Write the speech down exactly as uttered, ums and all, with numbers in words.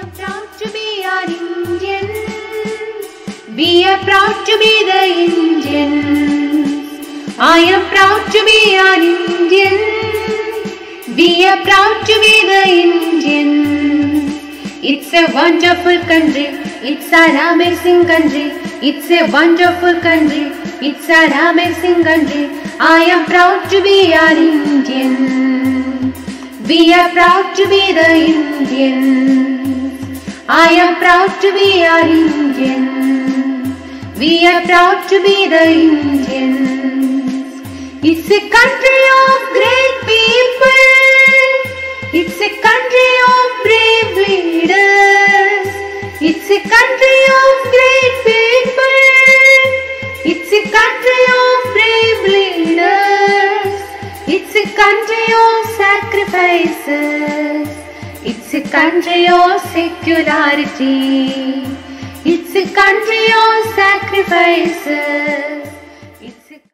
am proud to be an Indian. We are proud to be the Indians. I am proud to be an Indian. We are proud to be the Indians. It's a wonderful country. It's an amazing country. It's a wonderful country. It's an amazing country. I am proud to be an Indian. We are proud to be the Indians. I am proud to be an Indian. We are proud to be the Indians. It's a country of great people. It's a country of brave leaders. It's a country of great people. It's a country of brave leaders. It's a country of sacrifices. It's a country of secularity. It's a country of sacrifices.